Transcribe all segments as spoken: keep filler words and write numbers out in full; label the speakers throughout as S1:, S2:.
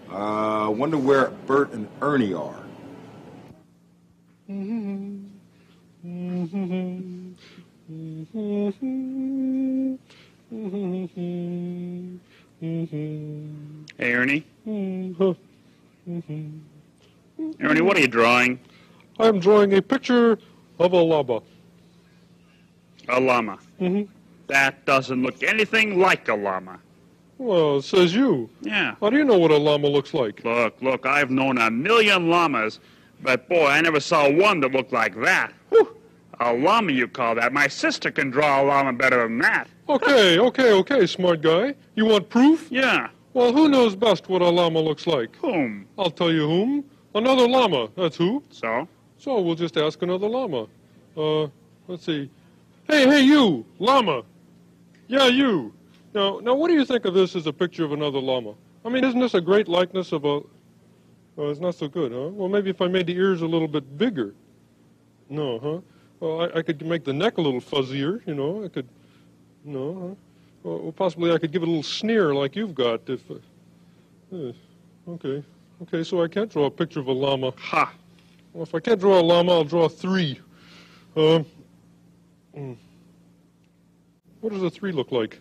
S1: Uh, wonder where Bert and Ernie are.
S2: Hey, Ernie. Ernie, what are you drawing?
S3: I'm drawing a picture of a llama.
S2: A llama.
S3: Mm-hmm.
S2: That doesn't look anything like a llama.
S3: Well, says you.
S2: Yeah.
S3: How do you know what a llama looks like?
S2: Look, look, I've known a million llamas, but boy, I never saw one that looked like that. Whew. A llama, you call that? My sister can draw a llama better than that.
S3: Okay, okay, okay, smart guy. You want proof?
S2: Yeah.
S3: Well, who knows best what a llama looks like?
S2: Whom?
S3: I'll tell you whom. Another llama, that's who.
S2: So?
S3: So we'll just ask another llama. Uh, let's see. Hey, hey, you, llama. Yeah, you. Now, now, what do you think of this as a picture of another llama? I mean, isn't this a great likeness of a... Oh, it's not so good, huh? Well, maybe if I made the ears a little bit bigger. No, huh? Well, I, I could make the neck a little fuzzier, you know. I could... No, huh? Well, well, possibly I could give it a little sneer like you've got if... Uh, uh, okay. Okay, so I can't draw a picture of a llama.
S2: Ha!
S3: Well, if I can't draw a llama, I'll draw three. Um... Mm. What does a three look like?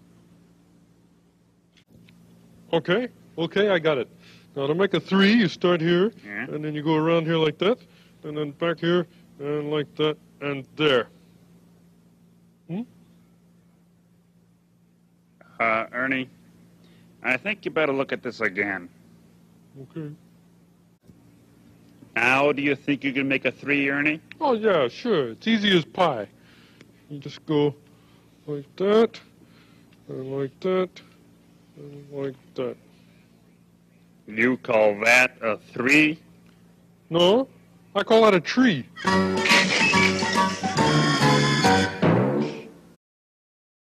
S3: Okay, okay, I got it. Now to make a three, you start here,
S2: yeah.
S3: and then you go around here like that, and then back here, and like that, and there. Hmm?
S2: Uh, Ernie, I think you better look at this again.
S3: Okay.
S2: Now, do you think you can make a three, Ernie?
S3: Oh, yeah, sure. It's easy as pie. You just go like that, and like that, and like that.
S2: You call that a three?
S3: No, I call that a tree.